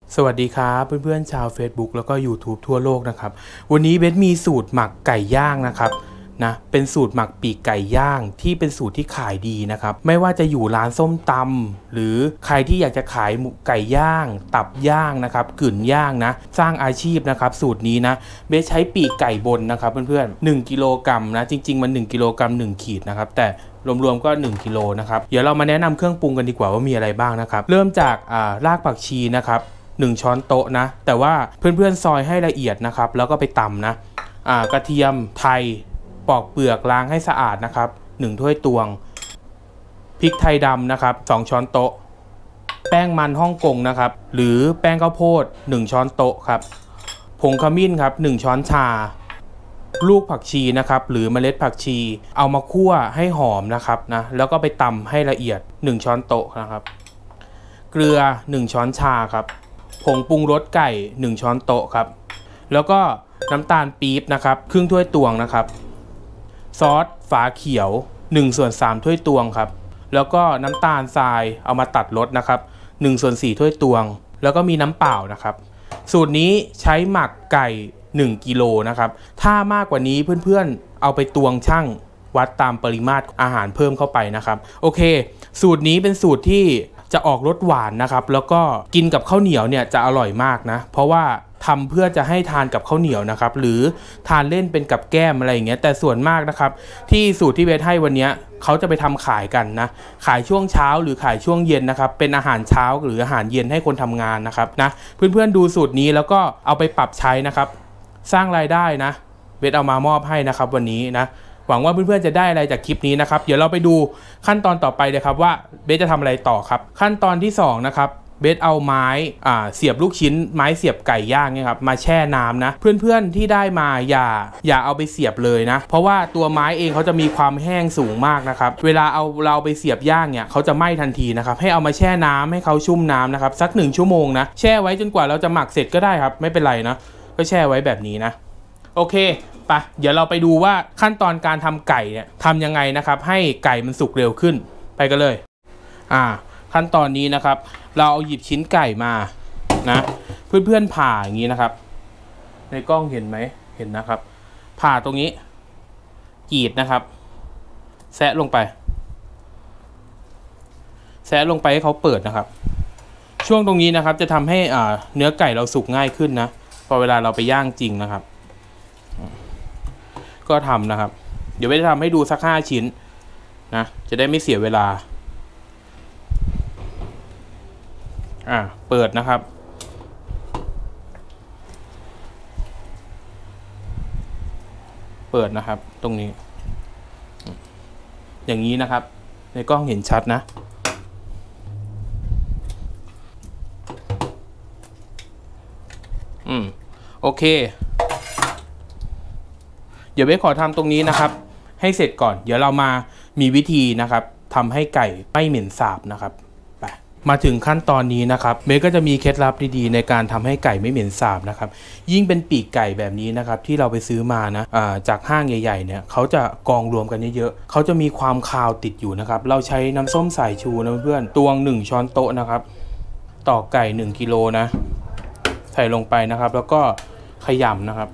สวัสดีครับเพื่อนๆชาว Facebook แล้วก็ YouTube ทั่วโลกนะครับวันนี้เบสมีสูตรหมักไก่ย่างนะครับเป็นสูตรหมักปีกไก่ย่างที่เป็นสูตรที่ขายดีนะครับไม่ว่าจะอยู่ร้านส้มตำหรือใครที่อยากจะขายไก่ย่างตับย่างนะครับกึ่นย่างนะสร้างอาชีพนะครับสูตรนี้นะเบสใช้ปีกไก่บนนะครับเพื่อนๆ1กิโลกรัมนะจริงๆมัน1กิโลกรัม1ขีดนะครับแต่รวมๆก็1กิโลนะครับเดี๋ยวเรามาแนะนำเครื่องปรุงกันดีกว่าว่ามีอะไรบ้างนะครับเริ่มจากรากผักชีนะครับ1ช้อนโต๊ะนะแต่ว่าเพื่อนๆซอยให้ละเอียดนะครับแล้วก็ไปตำนะกระเทียมไทยปอกเปลือกล้างให้สะอาดนะครับ1ถ้วยตวงพริกไทยดำนะครับ2ช้อนโต๊ะแป้งมันฮ่องกงนะครับหรือแป้งข้าวโพด1ช้อนโต๊ะครับผงขมิ้นครับ1ช้อนชาลูกผักชีนะครับหรือเมล็ดผักชีเอามาคั่วให้หอมนะครับแล้วก็ไปตำให้ละเอียด1ช้อนโต๊ะนะครับเกลือ1ช้อนชาครับผงปรุงรสไก่1ช้อนโต๊ะครับแล้วก็น้ำตาลปี๊บนะครับครึ่งถ้วยตวงนะครับซอสฝาเขียว1/3ถ้วยตวงครับแล้วก็น้ำตาลทรายเอามาตัดรสนะครับ1/4ถ้วยตวงแล้วก็มีน้ำเปล่านะครับสูตรนี้ใช้หมักไก่1กิโลนะครับถ้ามากกว่านี้เพื่อนๆเอาไปตวงชั่งวัดตามปริมาตรอาหารเพิ่มเข้าไปนะครับโอเคสูตรนี้เป็นสูตรที่จะออกรสหวานนะครับแล้วก็กินกับข้าวเหนียวเนี่ยจะอร่อยมากนะเพราะว่าทำเพื่อจะให้ทานกับข้าวเหนียวนะครับหรือทานเล่นเป็นกับแก้มอะไรอย่างเงี้ยแต่ส่วนมากนะครับที่สูตรที่เบสให้วันนี้เขาจะไปทำขายกันนะขายช่วงเช้าหรือขายช่วงเย็นนะครับเป็นอาหารเช้าหรืออาหารเย็นให้คนทำงานนะครับเพื่อนๆดูสูตรนี้แล้วก็เอาไปปรับใช้นะครับสร้างรายได้นะเบสเอามามอบให้นะครับวันนี้นะหวังว่าเพื่อนๆจะได้อะไรจากคลิปนี้นะครับเดี๋ยวเราไปดูขั้นตอนต่อไปเลยครับว่าเบสจะทำอะไรต่อครับขั้นตอนที่2นะครับเบสเอาไม้เสียบลูกชิ้นไม้เสียบไก่ย่างเนี่ยครับมาแช่น้ำนะเพื่อนๆที่ได้มาอย่าเอาไปเสียบเลยนะเพราะว่าตัวไม้เองเขาจะมีความแห้งสูงมากนะครับเวลาเราไปเสียบย่างเนี่ยเขาจะไหม้ทันทีนะครับให้เอามาแช่น้ำให้เขาชุ่มน้ำนะครับสัก1ชั่วโมงนะแช่ไว้จนกว่าเราจะหมักเสร็จก็ได้ครับไม่เป็นไรนะก็แช่ไว้แบบนี้นะโอเคไปเดี๋ยวเราไปดูว่าขั้นตอนการทำไก่เนี่ยทำยังไงนะครับให้ไก่มันสุกเร็วขึ้นไปกันเลยขั้นตอนนี้นะครับเราเอาหยิบชิ้นไก่มานะเพื่อนๆผ่าอย่างนี้นะครับในกล้องเห็นไหมเห็นนะครับผ่าตรงนี้กรีดนะครับแซะลงไปให้เขาเปิดนะครับช่วงตรงนี้นะครับจะทำให้เนื้อไก่เราสุกง่ายขึ้นนะพอเวลาเราไปย่างจริงนะครับก็ทำนะครับเดี๋ยวไปทำให้ดูสัก5ชิ้นนะจะได้ไม่เสียเวลาเปิดนะครับตรงนี้อย่างนี้นะครับในกล้องเห็นชัดนะโอเคเดี๋ยวเบสขอทำตรงนี้นะครับให้เสร็จก่อนเดี๋ยวเรามามีวิธีนะครับทำให้ไก่ไม่เหม็นสาบนะครับมาถึงขั้นตอนนี้นะครับเบสก็จะมีเคล็ดลับดีๆในการทำให้ไก่ไม่เหม็นสาบนะครับยิ่งเป็นปีกไก่แบบนี้นะครับที่เราไปซื้อมานะจากห้างใหญ่ๆเนี่ยเขาจะกองรวมกันเยอะๆเขาจะมีความคาวติดอยู่นะครับเราใช้น้ำส้มสายชูนะเพื่อนตวง1ช้อนโต๊ะนะครับต่อไก่1กิโลนะใส่ลงไปนะครับแล้วก็ขยำนะครับ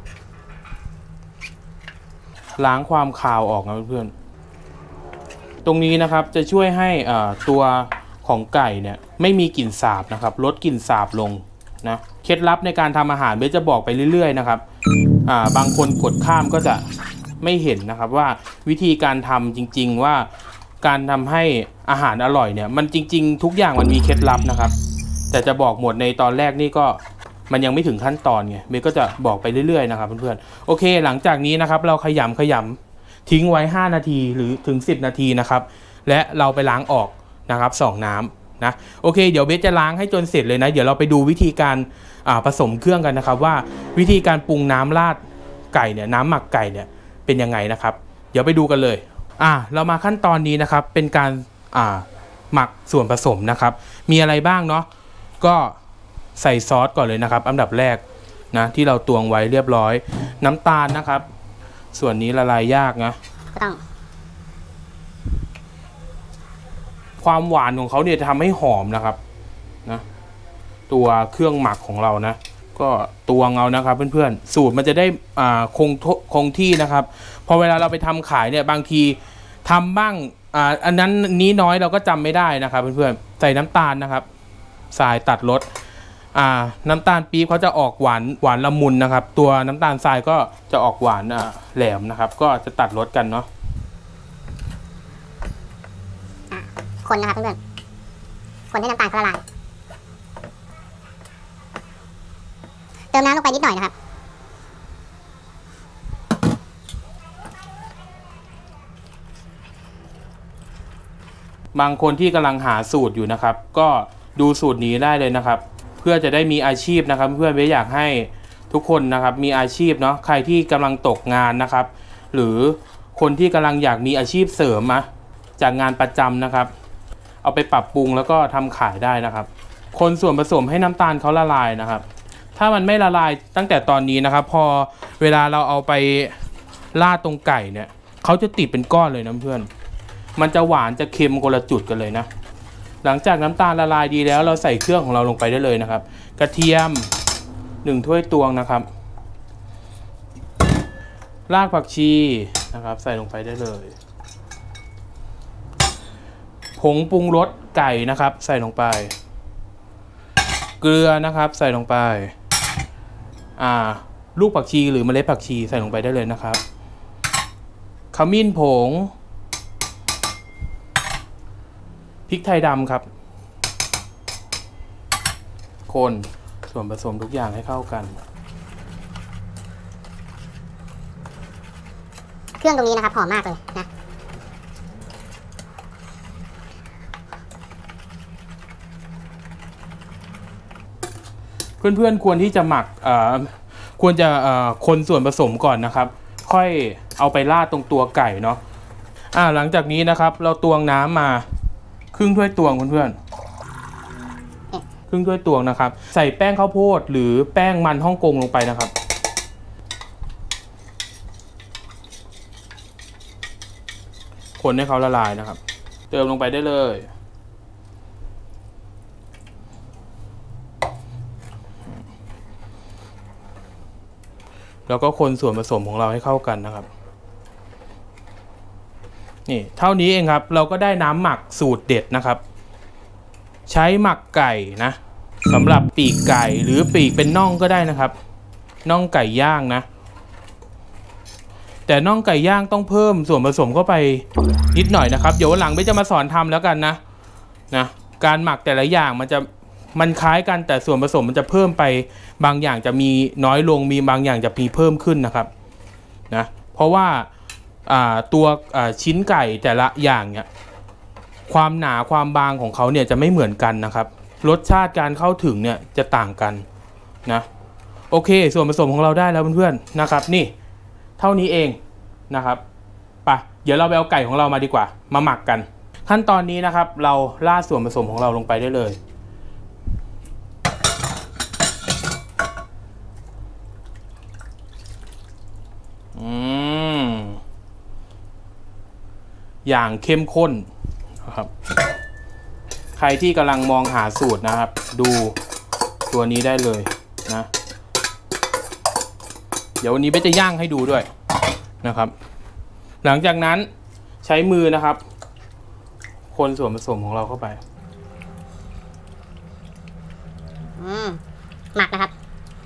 ล้างความคาวออกนะเพื่อนๆตรงนี้นะครับจะช่วยให้ตัวของไก่เนี่ยไม่มีกลิ่นสาบนะครับลดกลิ่นสาบลงนะเคล็ดลับในการทำอาหารเบสจะบอกไปเรื่อยๆนะครับบางคนกดข้ามก็จะไม่เห็นนะครับว่าวิธีการทำจริงๆว่าการทำให้อาหารอร่อยเนี่ยมันจริงๆทุกอย่างมันมีเคล็ดลับนะครับแต่จะบอกหมดในตอนแรกนี่ก็มันยังไม่ถึงขั้นตอนไงเบสก็จะบอกไปเรื่อยๆนะครับเพื่อนๆโอเคหลังจากนี้นะครับเราขยำทิ้งไว้5นาทีหรือถึง10นาทีนะครับและเราไปล้างออกนะครับ2น้ำนะโอเคเดี๋ยวเบสจะล้างให้จนเสร็จเลยนะเดี๋ยวเราไปดูวิธีการผสมเครื่องกันนะครับว่าวิธีการปรุงน้ำราดไก่เนี่ยน้ำหมักไก่เนี่ยเป็นยังไงนะครับเดี๋ยวไปดูกันเลยเรามาขั้นตอนนี้นะครับเป็นการหมักส่วนผสมนะครับมีอะไรบ้างเนาะก็ใส่ซอสก่อนเลยนะครับอันดับแรกนะที่เราตวงไว้เรียบร้อยน้ำตาลนะครับส่วนนี้ละลายยากนะความหวานของเขาเนี่ยจะทำให้หอมนะครับนะตัวเครื่องหมักของเรานะก็ตวงเอานะครับเพื่อนๆสูตรมันจะได้คงที่นะครับพอเวลาเราไปทำขายเนี่ยบางทีทำบ้างอันนั้นนี้น้อยเราก็จำไม่ได้นะครับเพื่อนๆใส่น้ำตาลนะครับทรายตัดรสน้ำตาลปี๊บเขาจะออกหวานละมุนนะครับตัวน้ำตาลทรายก็จะออกหวานแหลมนะครับก็จะตัดรสกันเนาะคนนะครับเพื่อนๆคนให้น้ำตาลเขาละลายเติมน้ำลงไปนิดหน่อยนะครับบางคนที่กำลังหาสูตรอยู่นะครับก็ดูสูตรนี้ได้เลยนะครับเพื่อจะได้มีอาชีพนะครับเพื่อนไม่อยากให้ทุกคนนะครับมีอาชีพเนาะใครที่กำลังตกงานนะครับหรือคนที่กำลังอยากมีอาชีพเสริมจากงานประจำนะครับเอาไปปรับปรุงแล้วก็ทำขายได้นะครับคนส่วนผสมให้น้ำตาลเขาละลายนะครับถ้ามันไม่ละลายตั้งแต่ตอนนี้นะครับพอเวลาเราเอาไปราดตรงไก่เนี่ยเขาจะติดเป็นก้อนเลยนะเพื่อนมันจะหวานจะเค็มคนละจุดกันเลยนะหลังจากน้ำตาลละลายดีแล้วเราใส่เครื่องของเราลงไปได้เลยนะครับกระเทียม1ถ้วยตวงนะครับรากผักชีนะครับใส่ลงไปได้เลยผงปรุงรสไก่นะครับใส่ลงไปเกลือนะครับใส่ลงไปลูกผักชีหรือเมล็ดผักชีใส่ลงไปได้เลยนะครับขมิ้นผงพริกไทยดำครับคนส่วนผสมทุกอย่างให้เข้ากันเครื่องตรงนี้นะครับหอมมากเลยนะเพื่อนๆควรที่จะหมักควรจะคนส่วนผสมก่อนนะครับค่อยเอาไปราดตรงตัวไก่เนาะหลังจากนี้นะครับเราตวงน้ำมาครึ่งถ้วยตวงเพื่อนๆครึ่งถ้วยตวงนะครับใส่แป้งข้าวโพดหรือแป้งมันฮ่องกงลงไปนะครับคนให้เขาละลายนะครับเติมลงไปได้เลยแล้วก็คนส่วนผสมของเราให้เข้ากันนะครับนี่เท่านี้เองครับเราก็ได้น้ำหมักสูตรเด็ดนะครับใช้หมักไก่นะสำหรับปีกไก่หรือปีกเป็นน่องก็ได้นะครับน่องไก่ย่างนะแต่น่องไก่ย่างต้องเพิ่มส่วนผสมเข้าไปนิดหน่อยนะครับเดี๋ยววันหลังไม่จะมาสอนทำแล้วกันนะการหมักแต่ละอย่างมันคล้ายกันแต่ส่วนผสมมันจะเพิ่มไปบางอย่างจะมีน้อยลงมีบางอย่างจะมีเพิ่มขึ้นนะครับนะเพราะว่าตัวชิ้นไก่แต่ละอย่างเนี่ยความหนาความบางของเขาเนี่ยจะไม่เหมือนกันนะครับรสชาติการเข้าถึงเนี่ยจะต่างกันนะโอเคส่วนผสมของเราได้แล้วเพื่อนๆนะครับนี่เท่านี้เองนะครับไปเดี๋ยวเราไปเอาไก่ของเรามาดีกว่ามาหมักกันขั้นตอนนี้นะครับเราราดส่วนผสมของเราลงไปได้เลยอย่างเข้มข้นนะครับใครที่กำลังมองหาสูตรนะครับดูตัวนี้ได้เลยนะเดี๋ยววันนี้เบสจะย่างให้ดูด้วยนะครับหลังจากนั้นใช้มือนะครับคนส่วนผสมของเราเข้าไปหมักนะครับ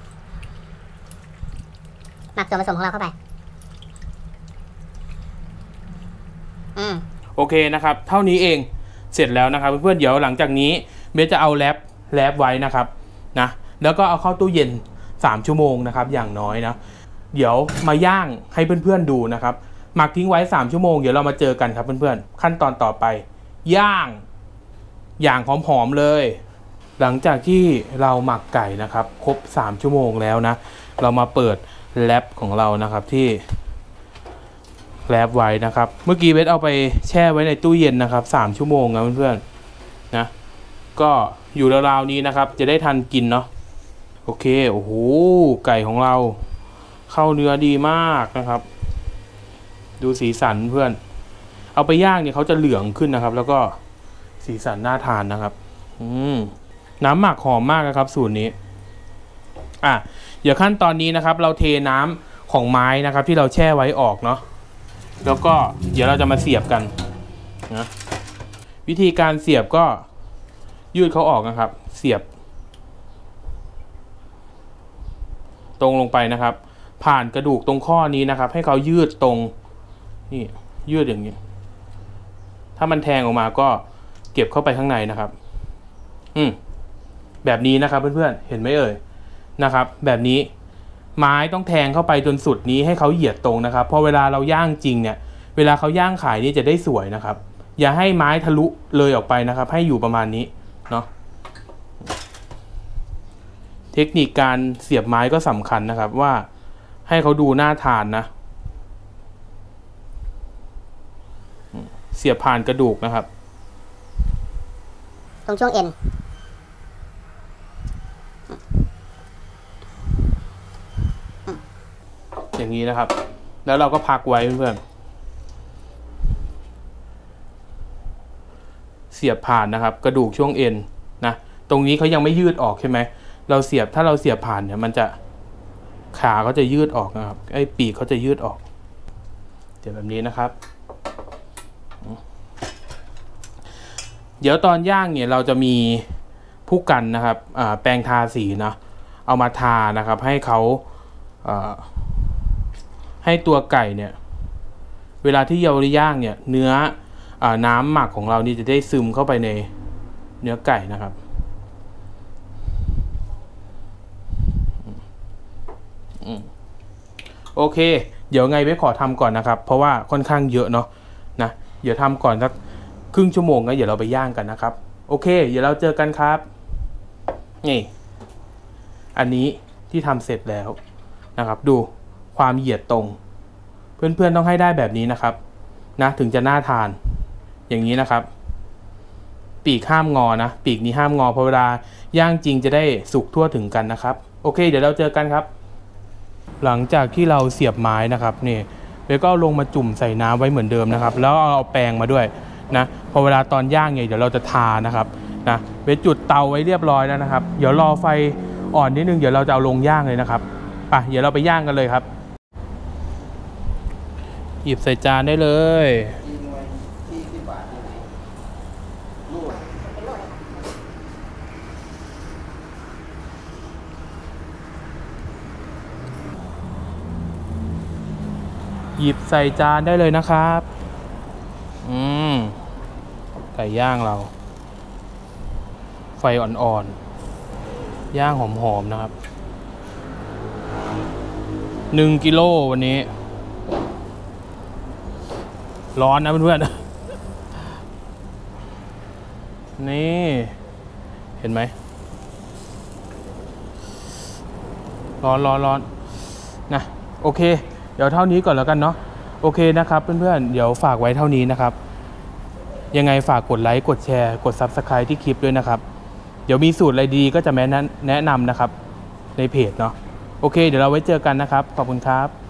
หมักส่วนผสมของเราเข้าไปโอเคนะครับเท่านี้เองเสร็จแล้วนะครับเพื่อนๆเดี๋ยวหลังจากนี้เบสจะเอาแรปไว้นะครับนะแล้วก็เอาเข้าตู้เย็น3 ชั่วโมงนะครับอย่างน้อยนะเดี๋ยวมาย่างให้เพื่อนๆดูนะครับหมักทิ้งไว้3 ชั่วโมงเดี๋ยวเรามาเจอกันครับเพื่อนๆขั้นตอนต่อไปย่างอย่างหอมๆเลยหลังจากที่เราหมักไก่นะครับครบ3 ชั่วโมงแล้วนะเรามาเปิดแรปของเรานะครับที่แรปไว้นะครับเมื่อกี้เบสเอาไปแช่ไว้ในตู้เย็นนะครับ3 ชั่วโมงนะเพื่อนๆนะก็อยู่ราวๆนี้นะครับจะได้ทันกินเนาะโอเคโอ้โหไก่ของเราเข้าเนื้อดีมากนะครับดูสีสันเพื่อนเอาไปย่างเนี่ยเขาจะเหลืองขึ้นนะครับแล้วก็สีสันน่าทานนะครับน้ำหมักหอมมากนะครับสูตรนี้เดี๋ยวขั้นตอนนี้นะครับเราเทน้ำของไม้นะครับที่เราแช่ไว้ออกเนาะแล้วก็เดี๋ยวเราจะมาเสียบกันนะวิธีการเสียบก็ยืดเขาออกนะครับเสียบตรงลงไปนะครับผ่านกระดูกตรงข้อนี้นะครับให้เขายืดตรงนี่ยืดอย่างนี้ถ้ามันแทงออกมาก็เก็บเข้าไปข้างในนะครับแบบนี้นะครับเพื่อนๆเห็นไหมเอ่ยนะครับแบบนี้ไม้ต้องแทงเข้าไปจนสุดนี้ให้เขาเหยียดตรงนะครับพอเวลาเราย่างจริงเนี่ยเวลาเขาย่างขายนี่จะได้สวยนะครับอย่าให้ไม้ทะลุเลยออกไปนะครับให้อยู่ประมาณนี้เนาะเทคนิคการเสียบไม้ก็สำคัญนะครับว่าให้เขาดูน่าทานนะเสียบผ่านกระดูกนะครับตรงช่วงเอ็นอย่างนี้นะครับแล้วเราก็พักไว้เพื่อนเสียบผ่านนะครับกระดูกช่วงเอ็นนะตรงนี้เขายังไม่ยืดออกใช่ไหมเราเสียบถ้าเราเสียบผ่านเนี่ยมันจะขาเขาจะยืดออกนะครับไอ้ปีกเขาจะยืดออกเดี๋ยวแบบนี้นะครับเดี๋ยวตอนย่างเนี่ยเราจะมีผู้กันนะครับแปรงทาสีนะเอามาทานะครับให้เขาให้ตัวไก่เนี่ยเวลาที่เราย่างเนี่ยเนื้อน้ำหมักของเรานี่จะได้ซึมเข้าไปในเนื้อไก่นะครับโอเคเดี๋ยวไงไว้ขอทำก่อนนะครับเพราะว่าค่อนข้างเยอะเนาะนะเดี๋ยวทำก่อนสักครึ่งชั่วโมงแล้วเดี๋ยวเราไปย่างกันนะครับโอเคเดี๋ยวเราเจอกันครับนี่อันนี้ที่ทำเสร็จแล้วนะครับดูความเหยียดตรงเพื่อนๆต้องให้ได้แบบนี้นะครับนะถึงจะน่าทานอย่างนี้นะครับปีกห้ามงอนะปีกนี้ห้ามงอเพราะเวลาย่างจริงจะได้สุกทั่วถึงกันนะครับโอเคเดี๋ยวเราเจอกันครับหลังจากที่เราเสียบไม้นะครับนี่เบลก็เอาลงมาจุ่มใส่น้ำไว้เหมือนเดิมนะครับแล้วเอาแปรงมาด้วยนะพอเวลาตอนย่างเนี่ยเดี๋ยวเราจะทานะครับนะเบลจุดเตาไว้เรียบร้อยแล้วนะครับเดี๋ยวรอไฟอ่อนนิดนึงเดี๋ยวเราจะเอาลงย่างเลยนะครับไปเดี๋ยวเราไปย่างกันเลยครับหยิบใส่จานได้เลยหยิบใส่จานได้เลยนะครับไก่ย่างเราไฟอ่อนๆย่างหอมๆนะครับ1 กิโลวันนี้ร้อนนะเพื่อนๆนี่เห็นไหมร้อนนะโอเคเดี๋ยวเท่านี้ก่อนแล้วกันเนาะโอเคนะครับเพื่อนๆเดี๋ยวฝากไว้เท่านี้นะครับยังไงฝากกดไลค์กดแชร์กด Subscribe ที่คลิปด้วยนะครับเดี๋ยวมีสูตรอะไรดีก็จะแนะนำนะครับในเพจเนาะโอเคเดี๋ยวเราไว้เจอกันนะครับขอบคุณครับ